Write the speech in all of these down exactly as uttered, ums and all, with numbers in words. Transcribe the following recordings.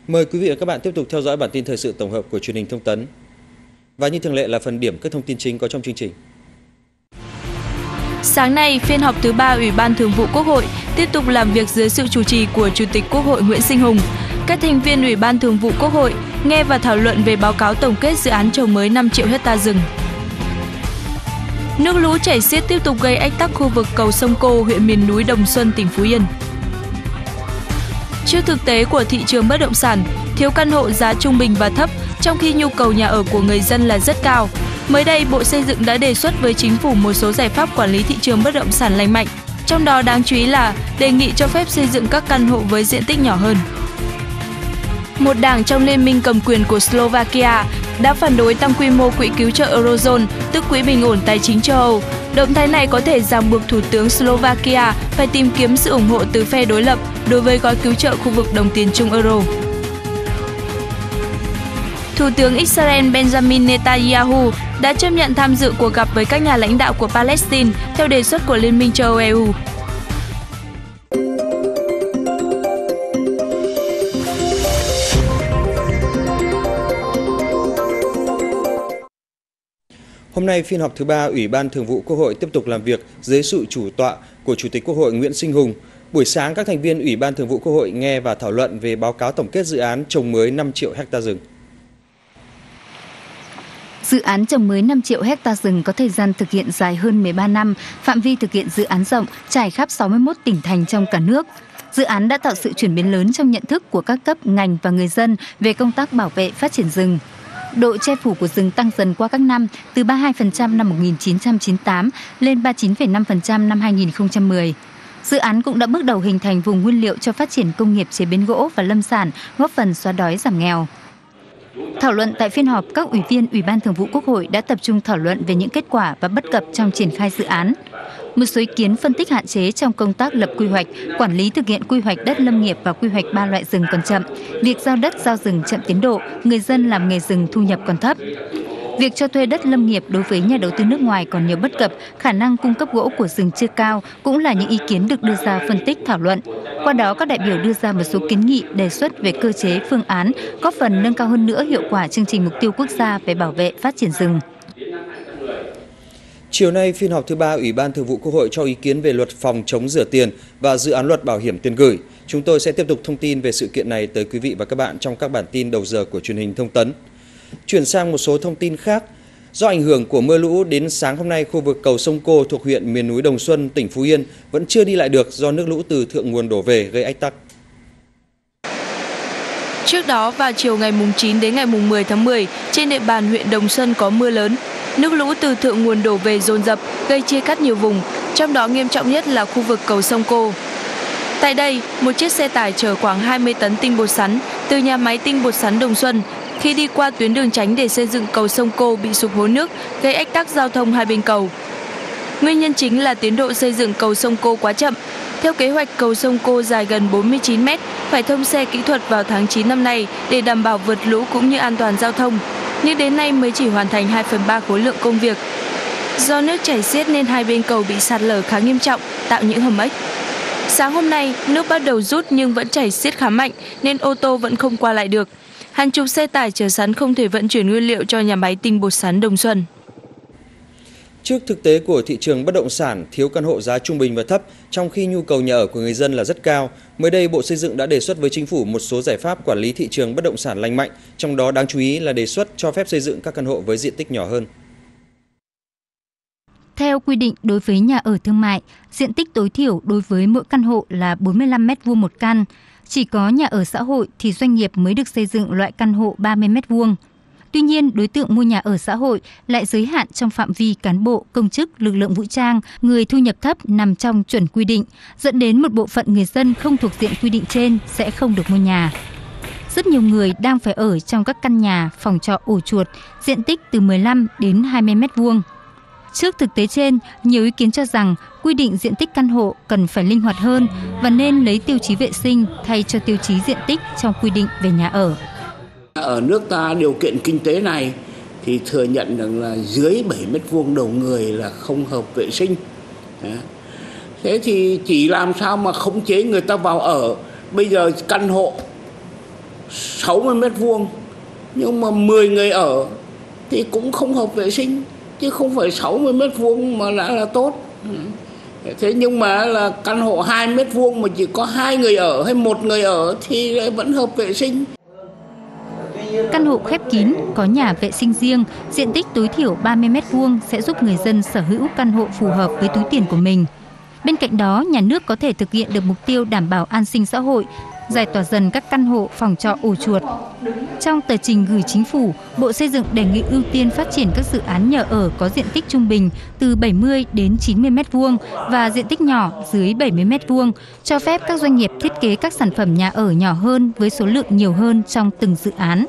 Mời quý vị và các bạn tiếp tục theo dõi bản tin thời sự tổng hợp của truyền hình Thông tấn. Và như thường lệ là phần điểm các thông tin chính có trong chương trình. Sáng nay, phiên họp thứ ba Ủy ban Thường vụ Quốc hội tiếp tục làm việc dưới sự chủ trì của Chủ tịch Quốc hội Nguyễn Sinh Hùng. Các thành viên Ủy ban Thường vụ Quốc hội nghe và thảo luận về báo cáo tổng kết dự án trồng mới năm triệu hecta rừng. Nước lũ chảy xiết tiếp tục gây ách tắc khu vực cầu sông Cô, huyện miền núi Đồng Xuân, tỉnh Phú Yên. Trước thực tế của thị trường bất động sản, thiếu căn hộ giá trung bình và thấp, trong khi nhu cầu nhà ở của người dân là rất cao. Mới đây, Bộ Xây dựng đã đề xuất với Chính phủ một số giải pháp quản lý thị trường bất động sản lành mạnh. Trong đó đáng chú ý là đề nghị cho phép xây dựng các căn hộ với diện tích nhỏ hơn. Một đảng trong liên minh cầm quyền của Slovakia đã phản đối tăng quy mô quỹ cứu trợ Eurozone, tức quỹ bình ổn tài chính châu Âu. Động thái này có thể ràng buộc Thủ tướng Slovakia phải tìm kiếm sự ủng hộ từ phe đối lập đối với gói cứu trợ khu vực đồng tiền chung euro. Thủ tướng Israel Benjamin Netanyahu đã chấp nhận tham dự cuộc gặp với các nhà lãnh đạo của Palestine theo đề xuất của Liên minh châu Âu e u. Hôm nay, phiên họp thứ ba Ủy ban Thường vụ Quốc hội tiếp tục làm việc dưới sự chủ tọa của Chủ tịch Quốc hội Nguyễn Sinh Hùng. Buổi sáng, các thành viên Ủy ban Thường vụ Quốc hội nghe và thảo luận về báo cáo tổng kết dự án trồng mới năm triệu hecta rừng. Dự án trồng mới năm triệu hecta rừng có thời gian thực hiện dài hơn mười ba năm, phạm vi thực hiện dự án rộng, trải khắp sáu mươi mốt tỉnh thành trong cả nước. Dự án đã tạo sự chuyển biến lớn trong nhận thức của các cấp, ngành và người dân về công tác bảo vệ phát triển rừng. Độ che phủ của rừng tăng dần qua các năm, từ ba mươi hai phần trăm năm một nghìn chín trăm chín mươi tám lên ba mươi chín phẩy năm phần trăm năm hai nghìn không trăm mười. Dự án cũng đã bước đầu hình thành vùng nguyên liệu cho phát triển công nghiệp chế biến gỗ và lâm sản, góp phần xóa đói giảm nghèo. Thảo luận tại phiên họp, các ủy viên Ủy ban Thường vụ Quốc hội đã tập trung thảo luận về những kết quả và bất cập trong triển khai dự án. Một số ý kiến phân tích hạn chế trong công tác lập quy hoạch, quản lý thực hiện quy hoạch đất lâm nghiệp và quy hoạch ba loại rừng còn chậm, việc giao đất giao rừng chậm tiến độ, người dân làm nghề rừng thu nhập còn thấp. Việc cho thuê đất lâm nghiệp đối với nhà đầu tư nước ngoài còn nhiều bất cập, khả năng cung cấp gỗ của rừng chưa cao cũng là những ý kiến được đưa ra phân tích thảo luận. Qua đó, các đại biểu đưa ra một số kiến nghị, đề xuất về cơ chế, phương án, góp phần nâng cao hơn nữa hiệu quả chương trình mục tiêu quốc gia về bảo vệ phát triển rừng. Chiều nay, phiên họp thứ ba Ủy ban Thường vụ Quốc hội cho ý kiến về luật phòng chống rửa tiền và dự án luật bảo hiểm tiền gửi. Chúng tôi sẽ tiếp tục thông tin về sự kiện này tới quý vị và các bạn trong các bản tin đầu giờ của truyền hình Thông tấn. Chuyển sang một số thông tin khác. Do ảnh hưởng của mưa lũ, đến sáng hôm nay, khu vực cầu sông Cô thuộc huyện miền núi Đồng Xuân, tỉnh Phú Yên vẫn chưa đi lại được do nước lũ từ thượng nguồn đổ về gây ách tắc. Trước đó, vào chiều ngày chín đến ngày mười tháng mười, trên địa bàn huyện Đồng Xuân có mưa lớn. Nước lũ từ thượng nguồn đổ về dồn dập, gây chia cắt nhiều vùng, trong đó nghiêm trọng nhất là khu vực cầu sông Cô. Tại đây, một chiếc xe tải chở khoảng hai mươi tấn tinh bột sắn từ nhà máy tinh bột sắn Đồng Xuân khi đi qua tuyến đường tránh để xây dựng cầu sông Cô bị sụp hố nước, gây ách tắc giao thông hai bên cầu. Nguyên nhân chính là tiến độ xây dựng cầu sông Cô quá chậm. Theo kế hoạch, cầu sông Cô dài gần bốn mươi chín mét, phải thông xe kỹ thuật vào tháng chín năm nay để đảm bảo vượt lũ cũng như an toàn giao thông. Nhưng đến nay mới chỉ hoàn thành hai phần ba khối lượng công việc. Do nước chảy xiết nên hai bên cầu bị sạt lở khá nghiêm trọng, tạo những hầm ếch. Sáng hôm nay, nước bắt đầu rút nhưng vẫn chảy xiết khá mạnh nên ô tô vẫn không qua lại được. Hàng chục xe tải chở sắn không thể vận chuyển nguyên liệu cho nhà máy tinh bột sắn Đồng Xuân. Trước thực tế của thị trường bất động sản, thiếu căn hộ giá trung bình và thấp, trong khi nhu cầu nhà ở của người dân là rất cao, mới đây Bộ Xây dựng đã đề xuất với Chính phủ một số giải pháp quản lý thị trường bất động sản lành mạnh, trong đó đáng chú ý là đề xuất cho phép xây dựng các căn hộ với diện tích nhỏ hơn. Theo quy định, đối với nhà ở thương mại, diện tích tối thiểu đối với mỗi căn hộ là bốn mươi lăm mét vuông một căn. Chỉ có nhà ở xã hội thì doanh nghiệp mới được xây dựng loại căn hộ ba mươi mét vuông. Tuy nhiên, đối tượng mua nhà ở xã hội lại giới hạn trong phạm vi cán bộ, công chức, lực lượng vũ trang, người thu nhập thấp nằm trong chuẩn quy định, dẫn đến một bộ phận người dân không thuộc diện quy định trên sẽ không được mua nhà. Rất nhiều người đang phải ở trong các căn nhà, phòng trọ ổ chuột, diện tích từ mười lăm đến hai mươi mét vuông. Trước thực tế trên, nhiều ý kiến cho rằng quy định diện tích căn hộ cần phải linh hoạt hơn và nên lấy tiêu chí vệ sinh thay cho tiêu chí diện tích trong quy định về nhà ở. Ở nước ta điều kiện kinh tế này thì thừa nhận rằng là dưới bảy mét vuông đầu người là không hợp vệ sinh. Thế thì chỉ làm sao mà khống chế người ta vào ở. Bây giờ căn hộ sáu mươi mét vuông nhưng mà mười người ở thì cũng không hợp vệ sinh, chứ không phải sáu mươi mét vuông mà đã là tốt. Thế nhưng mà là căn hộ hai mét vuông mà chỉ có hai người ở hay một người ở thì lại vẫn hợp vệ sinh. Căn hộ khép kín, có nhà vệ sinh riêng, diện tích tối thiểu ba mươi mét vuông sẽ giúp người dân sở hữu căn hộ phù hợp với túi tiền của mình. Bên cạnh đó, nhà nước có thể thực hiện được mục tiêu đảm bảo an sinh xã hội, giải tỏa dần các căn hộ phòng trọ ổ chuột. Trong tờ trình gửi Chính phủ, Bộ Xây dựng đề nghị ưu tiên phát triển các dự án nhà ở có diện tích trung bình từ bảy mươi đến chín mươi mét vuông và diện tích nhỏ dưới bảy mươi mét vuông, cho phép các doanh nghiệp thiết kế các sản phẩm nhà ở nhỏ hơn với số lượng nhiều hơn trong từng dự án.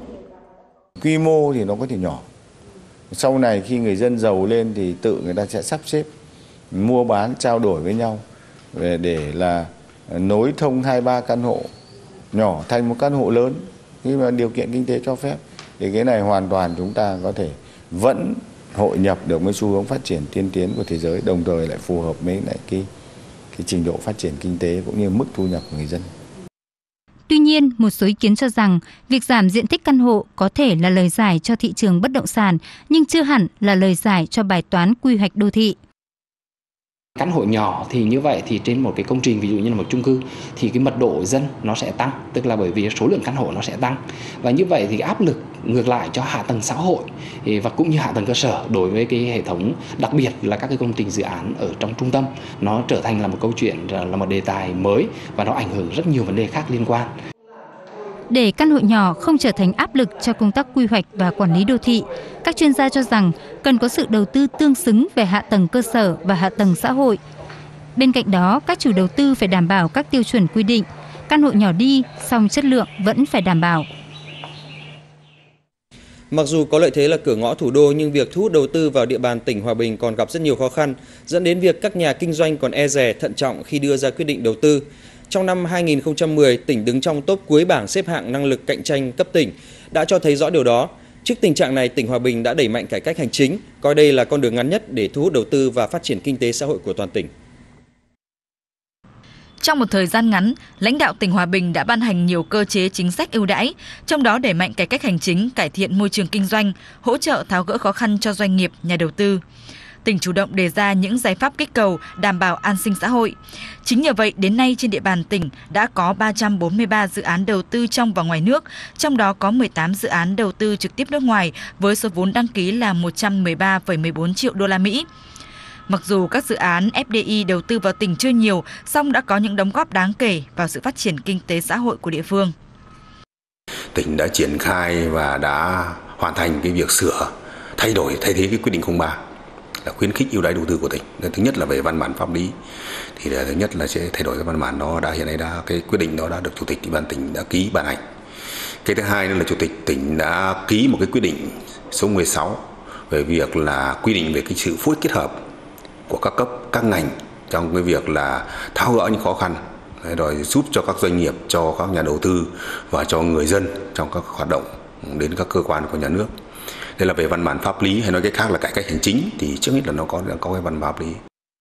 Quy mô thì nó có thể nhỏ. Sau này khi người dân giàu lên thì tự người ta sẽ sắp xếp mua bán, trao đổi với nhau để là nối thông hai ba căn hộ nhỏ thành một căn hộ lớn khi mà điều kiện kinh tế cho phép. Thì cái này hoàn toàn chúng ta có thể vẫn hội nhập được với xu hướng phát triển tiên tiến của thế giới, đồng thời lại phù hợp với lại cái cái trình độ phát triển kinh tế cũng như mức thu nhập của người dân. Tuy nhiên, một số ý kiến cho rằng việc giảm diện tích căn hộ có thể là lời giải cho thị trường bất động sản, nhưng chưa hẳn là lời giải cho bài toán quy hoạch đô thị. Căn hộ nhỏ thì như vậy thì trên một cái công trình, ví dụ như là một chung cư, thì cái mật độ dân nó sẽ tăng, tức là bởi vì số lượng căn hộ nó sẽ tăng. Và như vậy thì cái áp lực ngược lại cho hạ tầng xã hội và cũng như hạ tầng cơ sở đối với cái hệ thống, đặc biệt là các cái công trình dự án ở trong trung tâm, nó trở thành là một câu chuyện, là một đề tài mới và nó ảnh hưởng rất nhiều vấn đề khác liên quan. Để căn hộ nhỏ không trở thành áp lực cho công tác quy hoạch và quản lý đô thị, các chuyên gia cho rằng cần có sự đầu tư tương xứng về hạ tầng cơ sở và hạ tầng xã hội. Bên cạnh đó, các chủ đầu tư phải đảm bảo các tiêu chuẩn quy định. Căn hộ nhỏ đi, song chất lượng vẫn phải đảm bảo. Mặc dù có lợi thế là cửa ngõ thủ đô, nhưng việc thu hút đầu tư vào địa bàn tỉnh Hòa Bình còn gặp rất nhiều khó khăn, dẫn đến việc các nhà kinh doanh còn e dè, thận trọng khi đưa ra quyết định đầu tư. Trong năm hai nghìn không trăm mười, tỉnh đứng trong top cuối bảng xếp hạng năng lực cạnh tranh cấp tỉnh, đã cho thấy rõ điều đó. Trước tình trạng này, tỉnh Hòa Bình đã đẩy mạnh cải cách hành chính, coi đây là con đường ngắn nhất để thu hút đầu tư và phát triển kinh tế xã hội của toàn tỉnh. Trong một thời gian ngắn, lãnh đạo tỉnh Hòa Bình đã ban hành nhiều cơ chế chính sách ưu đãi, trong đó đẩy mạnh cải cách hành chính, cải thiện môi trường kinh doanh, hỗ trợ tháo gỡ khó khăn cho doanh nghiệp, nhà đầu tư. Tỉnh chủ động đề ra những giải pháp kích cầu, đảm bảo an sinh xã hội. Chính nhờ vậy, đến nay trên địa bàn tỉnh đã có ba trăm bốn mươi ba dự án đầu tư trong và ngoài nước, trong đó có mười tám dự án đầu tư trực tiếp nước ngoài với số vốn đăng ký là một trăm mười ba phẩy mười bốn triệu đô la Mỹ. Mặc dù các dự án ép đê i đầu tư vào tỉnh chưa nhiều, song đã có những đóng góp đáng kể vào sự phát triển kinh tế xã hội của địa phương. Tỉnh đã triển khai và đã hoàn thành cái việc sửa, thay đổi, thay thế cái quyết định không ba. Là khuyến khích ưu đãi đầu tư của tỉnh. Thứ nhất là về văn bản pháp lý, thì là thứ nhất là sẽ thay đổi cái văn bản đó, đã hiện nay đã cái quyết định đó đã được chủ tịch ủy ban tỉnh đã ký ban hành. Cái thứ hai nữa là chủ tịch tỉnh đã ký một cái quyết định số mười sáu về việc là quy định về cái sự phối kết hợp của các cấp, các ngành trong cái việc là tháo gỡ những khó khăn, rồi giúp cho các doanh nghiệp, cho các nhà đầu tư và cho người dân trong các hoạt động đến các cơ quan của nhà nước. Đây là về văn bản pháp lý, hay nói cách khác là cải cách hành chính, thì trước hết là nó có có cái văn bản pháp lý.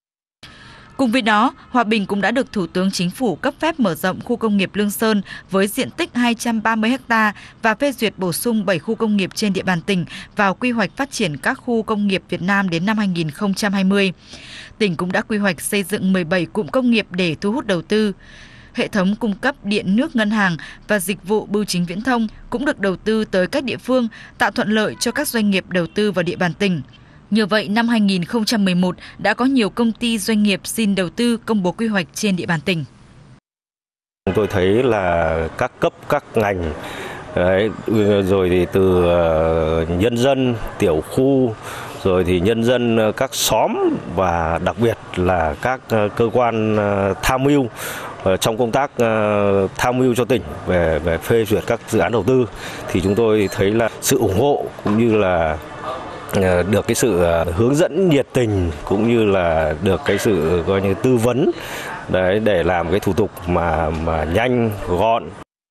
Cùng với đó, Hòa Bình cũng đã được Thủ tướng Chính phủ cấp phép mở rộng khu công nghiệp Lương Sơn với diện tích hai trăm ba mươi ha và phê duyệt bổ sung bảy khu công nghiệp trên địa bàn tỉnh vào quy hoạch phát triển các khu công nghiệp Việt Nam đến năm hai nghìn không trăm hai mươi. Tỉnh cũng đã quy hoạch xây dựng mười bảy cụm công nghiệp để thu hút đầu tư. Hệ thống cung cấp điện nước, ngân hàng và dịch vụ bưu chính viễn thông cũng được đầu tư tới các địa phương, tạo thuận lợi cho các doanh nghiệp đầu tư vào địa bàn tỉnh. Nhờ vậy, năm hai nghìn không trăm mười một đã có nhiều công ty doanh nghiệp xin đầu tư công bố quy hoạch trên địa bàn tỉnh. Chúng tôi thấy là các cấp, các ngành, đấy, rồi thì từ nhân dân, tiểu khu, rồi thì nhân dân các xóm và đặc biệt là các cơ quan tham mưu trong công tác tham mưu cho tỉnh về về phê duyệt các dự án đầu tư, thì chúng tôi thấy là sự ủng hộ cũng như là được cái sự hướng dẫn nhiệt tình, cũng như là được cái sự coi như tư vấn đấy để làm cái thủ tục mà mà nhanh gọn.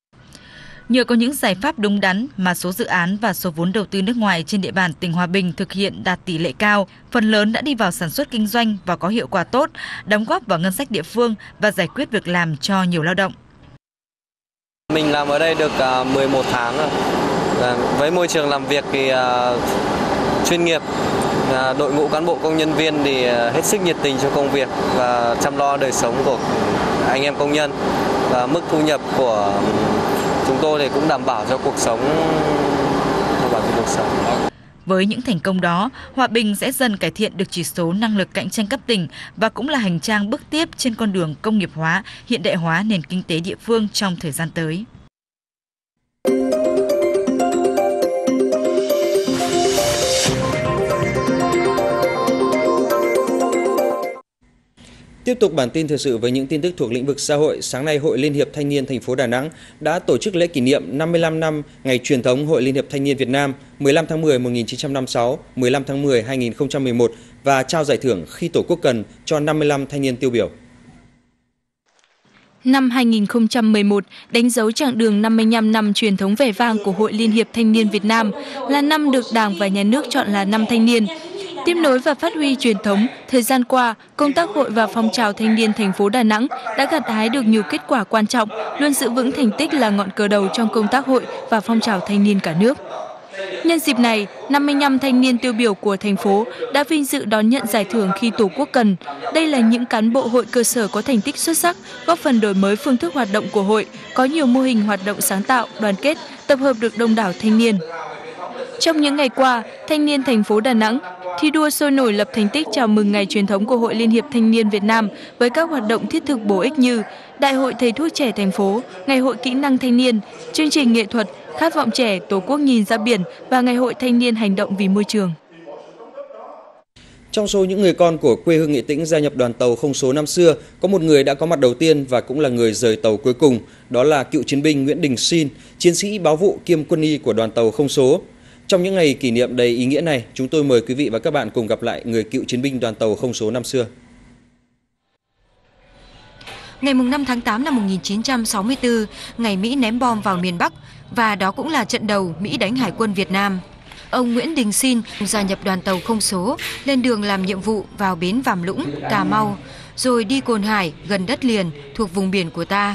Nhờ có những giải pháp đúng đắn mà số dự án và số vốn đầu tư nước ngoài trên địa bàn tỉnh Hòa Bình thực hiện đạt tỷ lệ cao, phần lớn đã đi vào sản xuất kinh doanh và có hiệu quả tốt, đóng góp vào ngân sách địa phương và giải quyết việc làm cho nhiều lao động. Mình làm ở đây được mười một tháng rồi. Với môi trường làm việc thì chuyên nghiệp, đội ngũ cán bộ công nhân viên thì hết sức nhiệt tình cho công việc và chăm lo đời sống của anh em công nhân, và mức thu nhập của chúng tôi thì cũng đảm bảo cho cuộc sống, đảm bảo cho cuộc sống. Với những thành công đó, Hòa Bình sẽ dần cải thiện được chỉ số năng lực cạnh tranh cấp tỉnh và cũng là hành trang bước tiếp trên con đường công nghiệp hóa, hiện đại hóa nền kinh tế địa phương trong thời gian tới. Tiếp tục bản tin thời sự với những tin tức thuộc lĩnh vực xã hội. Sáng nay, Hội Liên hiệp Thanh niên thành phố Đà Nẵng đã tổ chức lễ kỷ niệm năm mươi lăm năm ngày truyền thống Hội Liên hiệp Thanh niên Việt Nam mười lăm tháng mười một nghìn chín trăm năm mươi sáu, mười lăm tháng mười hai nghìn không trăm mười một và trao giải thưởng khi Tổ quốc cần cho năm mươi lăm thanh niên tiêu biểu. Năm hai nghìn không trăm mười một đánh dấu chặng đường năm mươi lăm năm truyền thống vẻ vang của Hội Liên hiệp Thanh niên Việt Nam, là năm được Đảng và Nhà nước chọn là năm thanh niên. Tiếp nối và phát huy truyền thống, thời gian qua, công tác hội và phong trào thanh niên thành phố Đà Nẵng đã gặt hái được nhiều kết quả quan trọng, luôn giữ vững thành tích là ngọn cờ đầu trong công tác hội và phong trào thanh niên cả nước. Nhân dịp này, năm mươi lăm thanh niên tiêu biểu của thành phố đã vinh dự đón nhận giải thưởng khi Tổ quốc cần. Đây là những cán bộ hội cơ sở có thành tích xuất sắc, góp phần đổi mới phương thức hoạt động của hội, có nhiều mô hình hoạt động sáng tạo, đoàn kết, tập hợp được đông đảo thanh niên. Trong những ngày qua, thanh niên thành phố Đà Nẵng thi đua sôi nổi lập thành tích chào mừng ngày truyền thống của Hội Liên hiệp Thanh niên Việt Nam với các hoạt động thiết thực bổ ích như Đại hội Thầy thuốc trẻ thành phố, Ngày hội kỹ năng thanh niên, chương trình nghệ thuật, Khát vọng trẻ, Tổ quốc nhìn ra biển và Ngày hội thanh niên hành động vì môi trường. Trong số những người con của quê hương Nghệ Tĩnh gia nhập đoàn tàu không số năm xưa, có một người đã có mặt đầu tiên và cũng là người rời tàu cuối cùng, đó là cựu chiến binh Nguyễn Đình Xin, chiến sĩ báo vụ kiêm quân y của đoàn tàu không số. Trong những ngày kỷ niệm đầy ý nghĩa này, chúng tôi mời quý vị và các bạn cùng gặp lại người cựu chiến binh đoàn tàu không số năm xưa. Ngày năm tháng tám năm một nghìn chín trăm sáu mươi tư, ngày Mỹ ném bom vào miền Bắc, và đó cũng là trận đầu Mỹ đánh Hải quân Việt Nam. Ông Nguyễn Đình Xin gia nhập đoàn tàu không số, lên đường làm nhiệm vụ vào bến Vàm Lũng, Cà Mau, rồi đi Cồn Hải, gần đất liền, thuộc vùng biển của ta.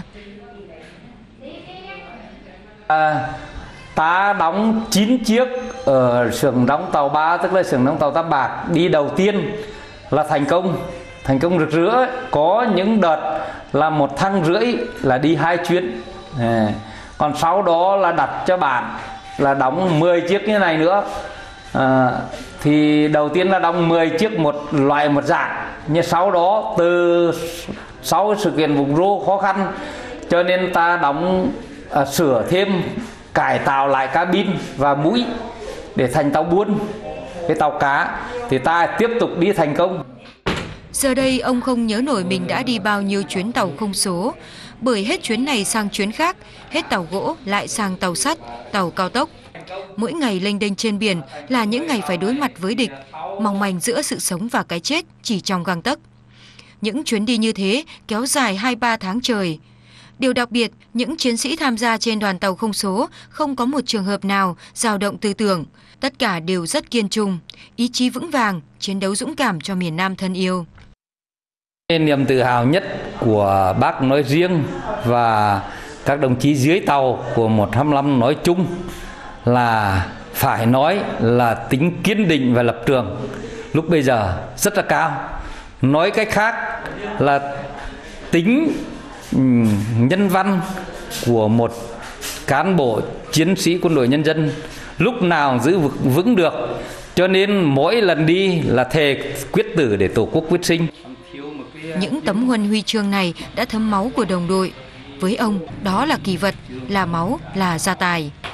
À, ta đóng chín chiếc ở xưởng đóng tàu ba, tức là xưởng đóng tàu Tam Bạc, đi đầu tiên là thành công, thành công rực rỡ. Có những đợt là một tháng rưỡi là đi hai chuyến, à, còn sau đó là đặt cho bạn là đóng mười chiếc như này nữa. À, thì đầu tiên là đóng mười chiếc một loại một dạng, nhưng sau đó từ sau sự kiện vùng rô khó khăn cho nên ta đóng à, sửa thêm, cải tạo lại cabin và mũi để thành tàu buôn, cái tàu cá, thì ta tiếp tục đi thành công. Giờ đây ông không nhớ nổi mình đã đi bao nhiêu chuyến tàu không số, bởi hết chuyến này sang chuyến khác, hết tàu gỗ lại sang tàu sắt, tàu cao tốc. Mỗi ngày lênh đênh trên biển là những ngày phải đối mặt với địch, mong manh giữa sự sống và cái chết chỉ trong gang tấc. Những chuyến đi như thế kéo dài hai ba tháng trời. Điều đặc biệt, những chiến sĩ tham gia trên đoàn tàu không số không có một trường hợp nào dao động tư tưởng. Tất cả đều rất kiên trung, ý chí vững vàng, chiến đấu dũng cảm cho miền Nam thân yêu. Niềm tự hào nhất của bác nói riêng và các đồng chí dưới tàu của một hai lăm nói chung là phải nói là tính kiên định và lập trường lúc bây giờ rất là cao. Nói cách khác là tính nhân văn của một cán bộ chiến sĩ quân đội nhân dân lúc nào giữ vững được, cho nên mỗi lần đi là thề quyết tử để Tổ quốc quyết sinh. Những tấm huân huy chương này đã thấm máu của đồng đội. Với ông, đó là kỳ vật, là máu, là gia tài.